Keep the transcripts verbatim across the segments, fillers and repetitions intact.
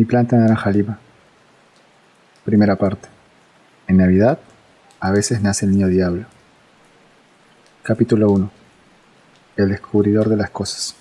Mi planta de naranja lima. Primera parte. En Navidad, a veces nace el niño diablo. Capítulo uno. El descubridor de las cosas.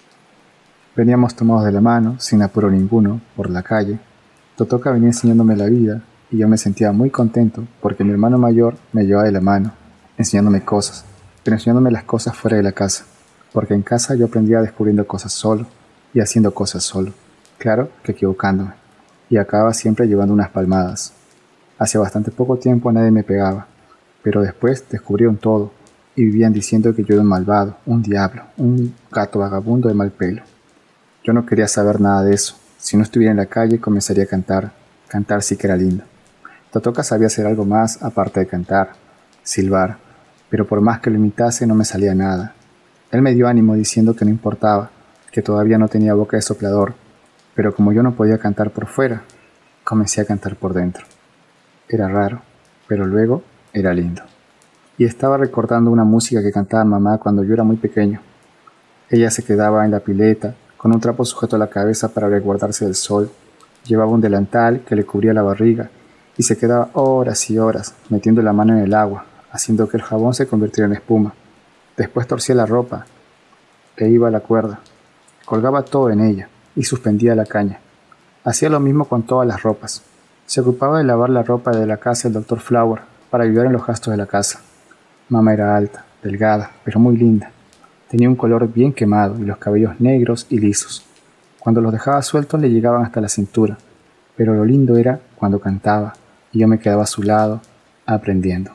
Veníamos tomados de la mano, sin apuro ninguno, por la calle. Totoka venía enseñándome la vida y yo me sentía muy contento porque mi hermano mayor me llevaba de la mano, enseñándome cosas, pero enseñándome las cosas fuera de la casa, porque en casa yo aprendía descubriendo cosas solo y haciendo cosas solo. Claro que equivocándome, y acababa siempre llevando unas palmadas. Hace bastante poco tiempo nadie me pegaba, pero después descubrieron todo y vivían diciendo que yo era un malvado, un diablo, un gato vagabundo de mal pelo. Yo no quería saber nada de eso. Si no estuviera en la calle comenzaría a cantar. Cantar sí que era lindo. Totoka sabía hacer algo más aparte de cantar, silbar, pero por más que lo imitase no me salía nada. Él me dio ánimo diciendo que no importaba, que todavía no tenía boca de soplador, pero como yo no podía cantar por fuera, comencé a cantar por dentro. Era raro, pero luego era lindo. Y estaba recordando una música que cantaba mamá cuando yo era muy pequeño. Ella se quedaba en la pileta, con un trapo sujeto a la cabeza para resguardarse del sol. Llevaba un delantal que le cubría la barriga y se quedaba horas y horas metiendo la mano en el agua, haciendo que el jabón se convirtiera en espuma. Después torcía la ropa e iba a la cuerda. Colgaba todo en ella y suspendía la caña. Hacía lo mismo con todas las ropas. Se ocupaba de lavar la ropa de la casa del doctor Flower para ayudar en los gastos de la casa. Mamá era alta, delgada, pero muy linda. Tenía un color bien quemado y los cabellos negros y lisos. Cuando los dejaba sueltos le llegaban hasta la cintura, pero lo lindo era cuando cantaba y yo me quedaba a su lado, aprendiendo.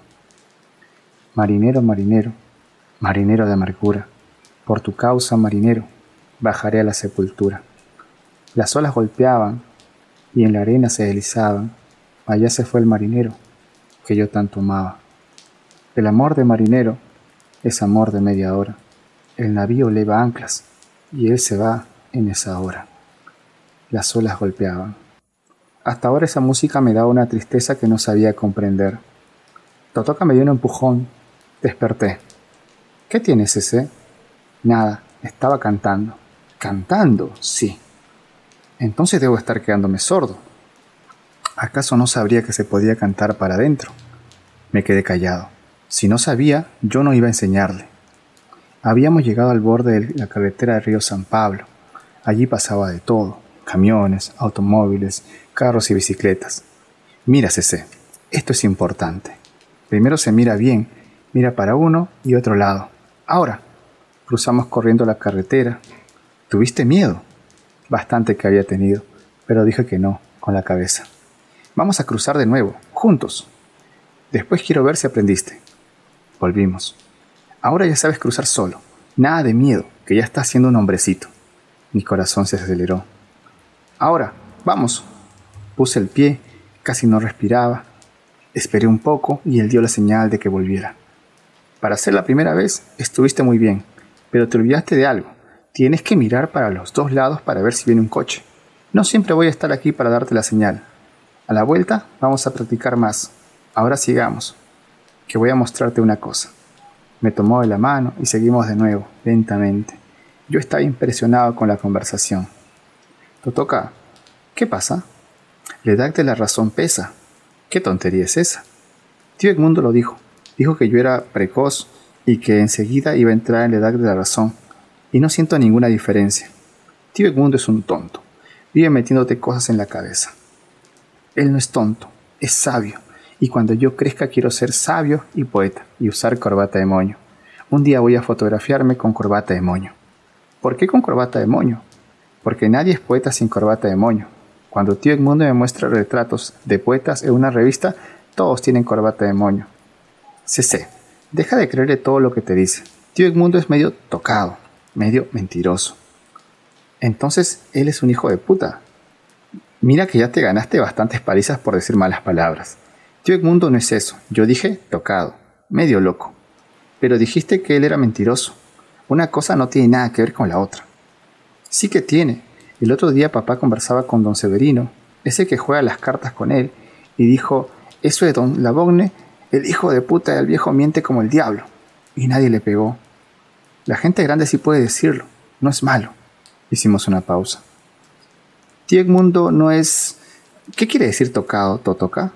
Marinero, marinero, marinero de amargura, por tu causa, marinero, bajaré a la sepultura. Las olas golpeaban y en la arena se deslizaban. Allá se fue el marinero que yo tanto amaba. El amor de marinero es amor de media hora. El navío leva anclas y él se va en esa hora. Las olas golpeaban. Hasta ahora esa música me daba una tristeza que no sabía comprender. Totoka me dio un empujón. Desperté. ¿Qué tienes, ese? Nada, estaba cantando. ¿Cantando? Sí. Entonces debo estar quedándome sordo. ¿Acaso no sabría que se podía cantar para adentro? Me quedé callado. Si no sabía, yo no iba a enseñarle. Habíamos llegado al borde de la carretera del río San Pablo. Allí pasaba de todo. Camiones, automóviles, carros y bicicletas. Mira, Cece, esto es importante. Primero se mira bien, mira para uno y otro lado. Ahora, cruzamos corriendo la carretera. ¿Tuviste miedo? Bastante que había tenido, pero dije que no, con la cabeza. Vamos a cruzar de nuevo, juntos. Después quiero ver si aprendiste. Volvimos. Ahora ya sabes cruzar solo. Nada de miedo, que ya estás siendo un hombrecito. Mi corazón se aceleró. Ahora, vamos. Puse el pie, casi no respiraba. Esperé un poco y él dio la señal de que volviera. Para ser la primera vez, estuviste muy bien, pero te olvidaste de algo. Tienes que mirar para los dos lados para ver si viene un coche. No siempre voy a estar aquí para darte la señal. A la vuelta vamos a practicar más. Ahora sigamos, que voy a mostrarte una cosa. Me tomó de la mano y seguimos de nuevo, lentamente. Yo estaba impresionado con la conversación. Totoka, ¿qué pasa? La edad de la razón pesa. ¿Qué tontería es esa? Tío Edmundo lo dijo. Dijo que yo era precoz y que enseguida iba a entrar en la edad de la razón. Y no siento ninguna diferencia. Tío Edmundo es un tonto. Vive metiéndote cosas en la cabeza. Él no es tonto, es sabio. Y cuando yo crezca quiero ser sabio y poeta y usar corbata de moño. Un día voy a fotografiarme con corbata de moño. ¿Por qué con corbata de moño? Porque nadie es poeta sin corbata de moño. Cuando tío Edmundo me muestra retratos de poetas en una revista, todos tienen corbata de moño. Cece, deja de creerle todo lo que te dice. Tío Edmundo es medio tocado. Medio mentiroso. Entonces, él es un hijo de puta. Mira que ya te ganaste bastantes palizas por decir malas palabras. Tío Edmundo no es eso. Yo dije tocado, medio loco. Pero dijiste que él era mentiroso. Una cosa no tiene nada que ver con la otra. Sí que tiene. El otro día papá conversaba con don Severino, ese que juega las cartas con él, y dijo, eso de don Lavogne, el hijo de puta del viejo miente como el diablo. Y nadie le pegó. La gente grande sí puede decirlo, no es malo. Hicimos una pausa. Tío Edmundo no es... ¿Qué quiere decir tocado, Totoka?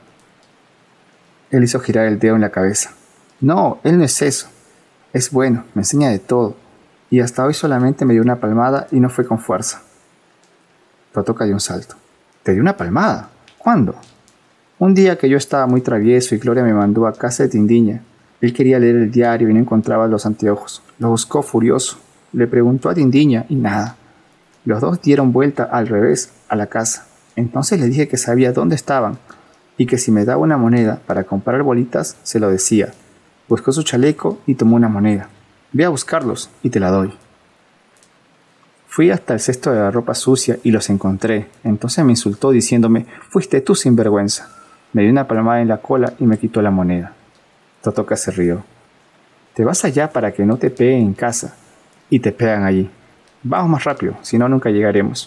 Él hizo girar el dedo en la cabeza. No, él no es eso. Es bueno, me enseña de todo. Y hasta hoy solamente me dio una palmada y no fue con fuerza. Totoka dio un salto. ¿Te dio una palmada? ¿Cuándo? Un día que yo estaba muy travieso y Gloria me mandó a casa de Tindiña. Él quería leer el diario y no encontraba los anteojos. Lo buscó furioso. Le preguntó a Tindiña y nada. Los dos dieron vuelta al revés a la casa. Entonces le dije que sabía dónde estaban y que si me daba una moneda para comprar bolitas, se lo decía. Buscó su chaleco y tomó una moneda. Ve a buscarlos y te la doy. Fui hasta el cesto de la ropa sucia y los encontré. Entonces me insultó diciéndome, fuiste tú sinvergüenza. Me dio una palmada en la cola y me quitó la moneda. Totoka se rió. Te vas allá para que no te peguen en casa. Y te pegan allí. Vamos más rápido, si no nunca llegaremos.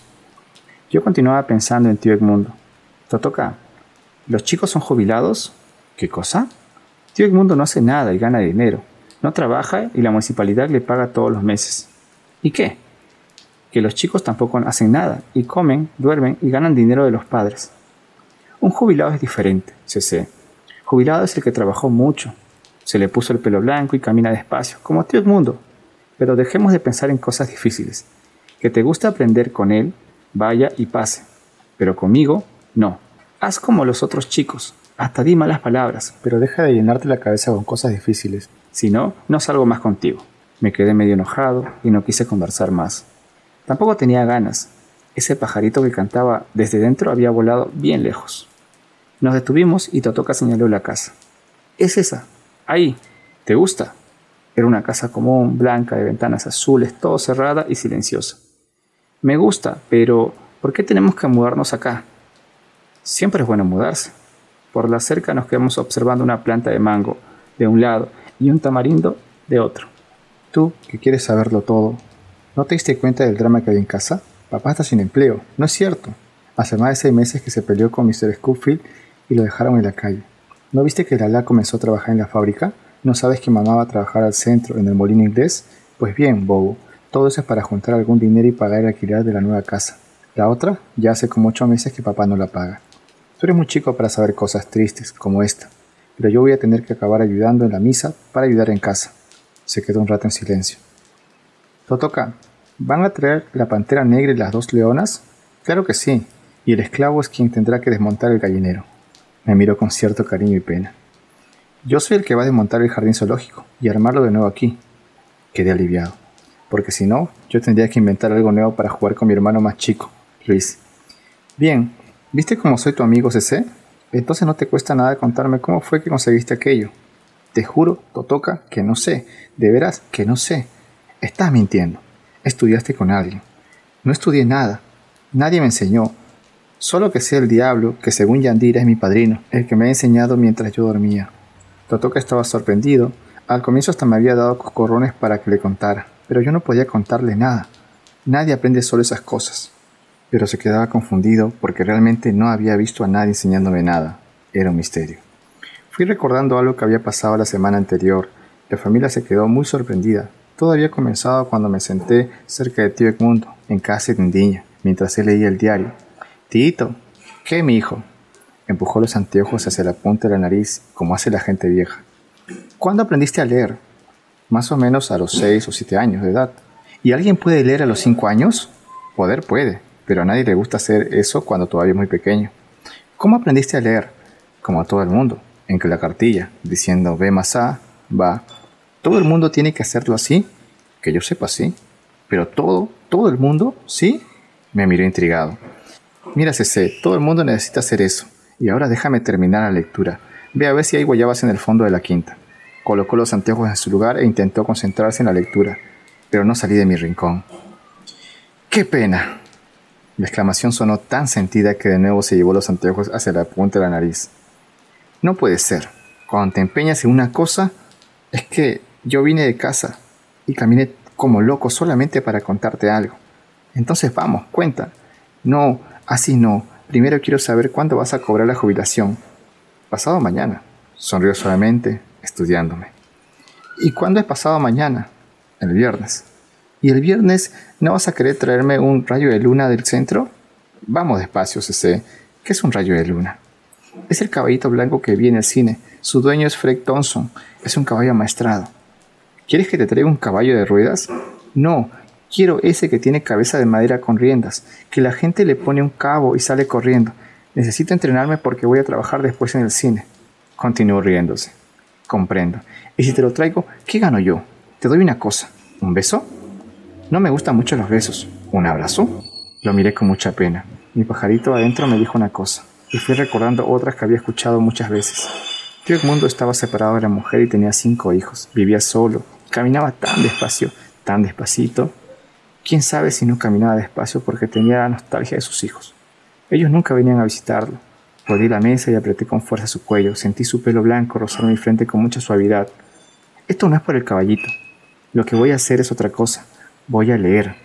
Yo continuaba pensando en tío Edmundo. Totoka, ¿los chicos son jubilados? ¿Qué cosa? Tío Edmundo no hace nada y gana dinero. No trabaja y la municipalidad le paga todos los meses. ¿Y qué? Que los chicos tampoco hacen nada y comen, duermen y ganan dinero de los padres. Un jubilado es diferente, C C. Jubilado es el que trabajó mucho. Se le puso el pelo blanco y camina despacio, como tío Edmundo. Pero dejemos de pensar en cosas difíciles. Que te gusta aprender con él, vaya y pase. Pero conmigo, no. Haz como los otros chicos. Hasta di malas palabras, pero deja de llenarte la cabeza con cosas difíciles. Si no, no salgo más contigo. Me quedé medio enojado y no quise conversar más. Tampoco tenía ganas. Ese pajarito que cantaba desde dentro había volado bien lejos. Nos detuvimos y Totoka señaló la casa. Es esa. Ahí. ¿Te gusta? Era una casa común, blanca, de ventanas azules, todo cerrada y silenciosa. Me gusta, pero ¿por qué tenemos que mudarnos acá? Siempre es bueno mudarse. Por la cerca nos quedamos observando una planta de mango de un lado y un tamarindo de otro. Tú, que quieres saberlo todo, ¿no te diste cuenta del drama que hay en casa? Papá está sin empleo. No es cierto. Hace más de seis meses que se peleó con mister Scofield y lo dejaron en la calle. ¿No viste que Lala comenzó a trabajar en la fábrica? ¿No sabes que mamá va a trabajar al centro, en el molino inglés? Pues bien, bobo, todo eso es para juntar algún dinero y pagar el alquiler de la nueva casa. La otra, ya hace como ocho meses que papá no la paga. Tú eres muy chico para saber cosas tristes, como esta, pero yo voy a tener que acabar ayudando en la misa para ayudar en casa. Se quedó un rato en silencio. Totoka, ¿van a traer la pantera negra y las dos leonas? Claro que sí, y el esclavo es quien tendrá que desmontar el gallinero. Me miró con cierto cariño y pena. Yo soy el que va a desmontar el jardín zoológico y armarlo de nuevo aquí. Quedé aliviado, porque si no, yo tendría que inventar algo nuevo para jugar con mi hermano más chico, Luis. Bien, ¿viste cómo soy tu amigo C C? Entonces no te cuesta nada contarme cómo fue que conseguiste aquello. Te juro, Totoka, que no sé. De veras que no sé. Estás mintiendo. Estudiaste con alguien. No estudié nada. Nadie me enseñó. Solo que sé el diablo, que según Yandira es mi padrino, el que me ha enseñado mientras yo dormía. Totoka estaba sorprendido. Al comienzo hasta me había dado coscorrones para que le contara, pero yo no podía contarle nada. Nadie aprende solo esas cosas. Pero se quedaba confundido porque realmente no había visto a nadie enseñándome nada. Era un misterio. Fui recordando algo que había pasado la semana anterior. La familia se quedó muy sorprendida. Todo había comenzado cuando me senté cerca de tío Edmundo, en casa de Tindiña, mientras él leía el diario. «Tito, ¿qué, mi hijo?» Empujó los anteojos hacia la punta de la nariz, como hace la gente vieja. «¿Cuándo aprendiste a leer?» «Más o menos a los seis o siete años de edad». «¿Y alguien puede leer a los cinco años?» «Poder puede, pero a nadie le gusta hacer eso cuando todavía es muy pequeño». «¿Cómo aprendiste a leer?» «Como a todo el mundo, en que la cartilla, diciendo ve más a, va». «¿Todo el mundo tiene que hacerlo así?» «Que yo sepa, sí». «¿Pero todo, todo el mundo, sí?» Me miró intrigado. «Mira, C C, todo el mundo necesita hacer eso. Y ahora déjame terminar la lectura. Ve a ver si hay guayabas en el fondo de la quinta». Colocó los anteojos en su lugar e intentó concentrarse en la lectura, pero no salí de mi rincón. «¡Qué pena!» La exclamación sonó tan sentida que de nuevo se llevó los anteojos hacia la punta de la nariz. «No puede ser. Cuando te empeñas en una cosa, es que yo vine de casa y caminé como loco solamente para contarte algo. Entonces vamos, cuenta». «No, así no. Primero quiero saber cuándo vas a cobrar la jubilación». «Pasado mañana», sonrió suavemente, estudiándome. «¿Y cuándo es pasado mañana?» «El viernes». «¿Y el viernes no vas a querer traerme un rayo de luna del centro?» Vamos despacio, Cece, que es un rayo de luna. Es el caballito blanco que vi en el cine. Su dueño es Fred Thompson. Es un caballo amaestrado. ¿Quieres que te traiga un caballo de ruedas? No, quiero ese que tiene cabeza de madera con riendas, que la gente le pone un cabo y sale corriendo. Necesito entrenarme porque voy a trabajar después en el cine. Continuó riéndose. Comprendo. Y si te lo traigo, ¿qué gano yo? Te doy una cosa. ¿Un beso? No me gustan mucho los besos. ¿Un abrazo? Lo miré con mucha pena. Mi pajarito adentro me dijo una cosa, y fui recordando otras que había escuchado muchas veces. Tío Edmundo estaba separado de la mujer y tenía cinco hijos. Vivía solo. Caminaba tan despacio, tan despacito. Quién sabe si no caminaba despacio porque tenía la nostalgia de sus hijos. Ellos nunca venían a visitarlo. Rodeé la mesa y apreté con fuerza su cuello. Sentí su pelo blanco rozar mi frente con mucha suavidad. Esto no es por el caballito. Lo que voy a hacer es otra cosa. Voy a leer.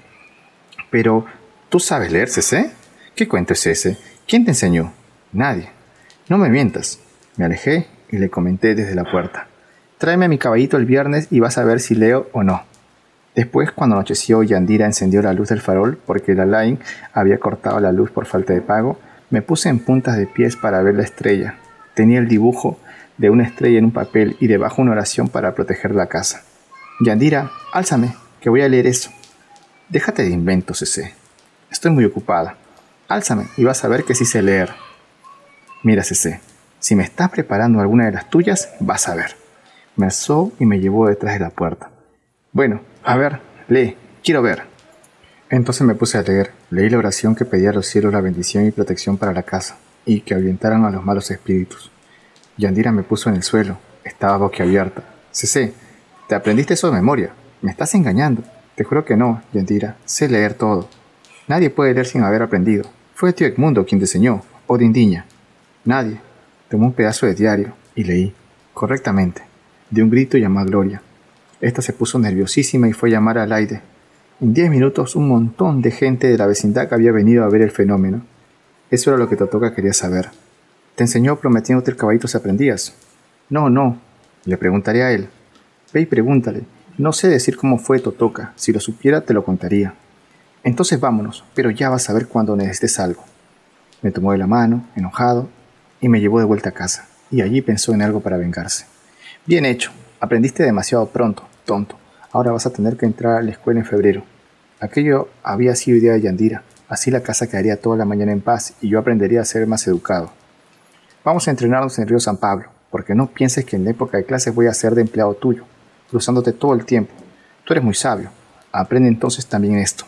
Pero, ¿tú sabes leer, Cece? ¿Qué cuento es ese? ¿Quién te enseñó? Nadie. No me mientas. Me alejé y le comenté desde la puerta. Tráeme a mi caballito el viernes y vas a ver si leo o no. Después, cuando anocheció y Yandira encendió la luz del farol porque la Line había cortado la luz por falta de pago, me puse en puntas de pies para ver la estrella. Tenía el dibujo de una estrella en un papel y debajo una oración para proteger la casa. Yandira, álzame, que voy a leer eso. Déjate de inventos, Cece. Estoy muy ocupada. Álzame y vas a ver que sí sé leer. Mira, Cece, si me estás preparando alguna de las tuyas, vas a ver. Me alzó y me llevó detrás de la puerta. Bueno, a ver, lee, quiero ver. Entonces me puse a leer. Leí la oración que pedía a los cielos la bendición y protección para la casa, y que ahuyentaran a los malos espíritus. Yandira me puso en el suelo. Estaba boquiabierta. Cece, ¿te aprendiste eso de memoria? Me estás engañando. Te juro que no, Yandira. Sé leer todo. Nadie puede leer sin haber aprendido. Fue tío Edmundo quien te enseñó, o Dindiña. Nadie. Tomé un pedazo de diario y leí. Correctamente. De un grito llamó a Gloria. Esta se puso nerviosísima y fue a llamar a Laide. En diez minutos un montón de gente de la vecindad había venido a ver el fenómeno. Eso era lo que Totoka quería saber. ¿Te enseñó prometiéndote el caballito si aprendías? No, no. Le preguntaré a él. Ve y pregúntale. No sé decir cómo fue Totoka. Si lo supiera te lo contaría. Entonces vámonos, pero ya vas a ver cuando necesites algo. Me tomó de la mano, enojado, y me llevó de vuelta a casa. Y allí pensó en algo para vengarse. Bien hecho. Aprendiste demasiado pronto, tonto. Ahora vas a tener que entrar a la escuela en febrero. Aquello había sido idea de Yandira. Así la casa quedaría toda la mañana en paz y yo aprendería a ser más educado. Vamos a entrenarnos en Río San Pablo, porque no pienses que en la época de clases voy a ser de empleado tuyo, cruzándote todo el tiempo. Tú eres muy sabio. Aprende entonces también esto.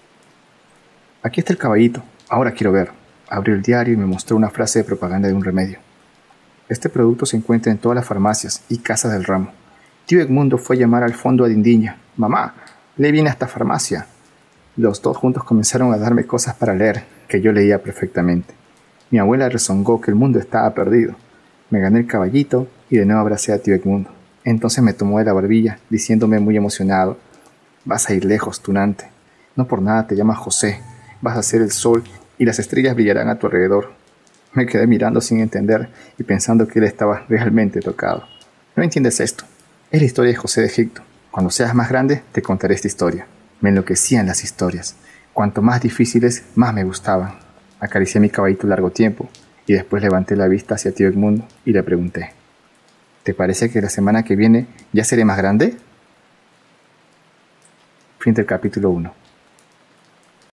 Aquí está el caballito. Ahora quiero ver. Abrió el diario y me mostró una frase de propaganda de un remedio. Este producto se encuentra en todas las farmacias y casas del ramo. Tío Edmundo fue a llamar al fondo a Dindiña. Mamá, lee bien a esta farmacia. Los dos juntos comenzaron a darme cosas para leer, que yo leía perfectamente. Mi abuela rezongó que el mundo estaba perdido. Me gané el caballito y de nuevo abracé a tío Edmundo. Entonces me tomó de la barbilla, diciéndome muy emocionado: vas a ir lejos, tunante. No por nada te llamas José. Vas a ser el sol y las estrellas brillarán a tu alrededor. Me quedé mirando sin entender y pensando que él estaba realmente tocado. No entiendes esto. Es la historia de José de Egipto. Cuando seas más grande, te contaré esta historia. Me enloquecían las historias. Cuanto más difíciles, más me gustaban. Acaricié a mi caballito largo tiempo y después levanté la vista hacia tío Edmundo y le pregunté: ¿te parece que la semana que viene ya seré más grande? Fin del capítulo uno.